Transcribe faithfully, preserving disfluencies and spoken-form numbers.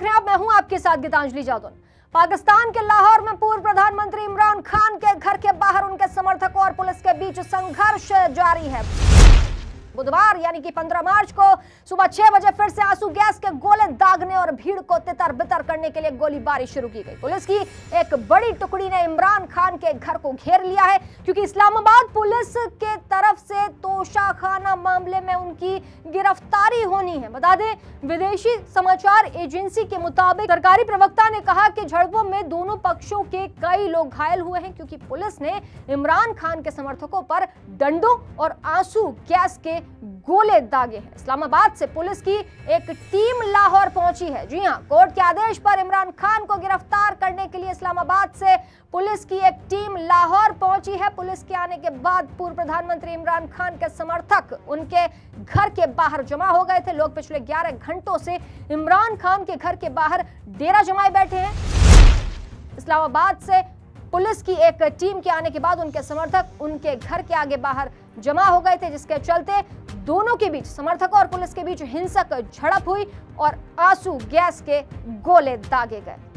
देख रहे हैं आप, मैं हूं आपके साथ गीतांजलि जादौन। पाकिस्तान के लाहौर में पूर्व प्रधानमंत्री इमरान खान के घर के बाहर उनके समर्थकों और पुलिस के बीच संघर्ष जारी है। बुधवार यानी कि पंद्रह मार्च को सुबह छह बजे फिर से आंसू गैस के गोले दागने और भीड़ को तितर बितर करने के लिए गोलीबारी शुरू की गई। पुलिस की एक बड़ी टुकड़ी ने इमरान खान के घर को घेर लिया है क्योंकि इस्लामाबाद पुलिस के तरफ से तोशाखाना मामले में उनकी गिरफ्तारी होनी है। बता दें, विदेशी समाचार एजेंसी के मुताबिक सरकारी प्रवक्ता ने कहा कि झड़पों में दोनों पक्षों के कई लोग घायल हुए हैं क्योंकि पुलिस ने इमरान खान के समर्थकों पर डंडों और आंसू गैस के गोले दागे हैं। इस्लामाबाद से पुलिस की एक टीम लाहौर पहुंची है। जी हां, कोर्ट के आदेश पर इमरान खान को गिरफ्तार करने के लिए इस्लामाबाद से पुलिस की एक टीम लाहौर पहुंची है। पुलिस के आने के बाद पूर्व प्रधानमंत्री इमरान खान के समर्थक उनके घर के बाहर जमा हो गए थे। लोग पिछले ग्यारह घंटों से इमरान खान के घर के बाहर डेरा जमाए बैठे हैं। इस्लामाबाद से पुलिस की एक टीम के आने के बाद उनके समर्थक उनके घर के आगे बाहर जमा हो गए थे, जिसके चलते दोनों के बीच, समर्थकों और पुलिस के बीच हिंसक झड़प हुई और आंसू गैस के गोले दागे गए।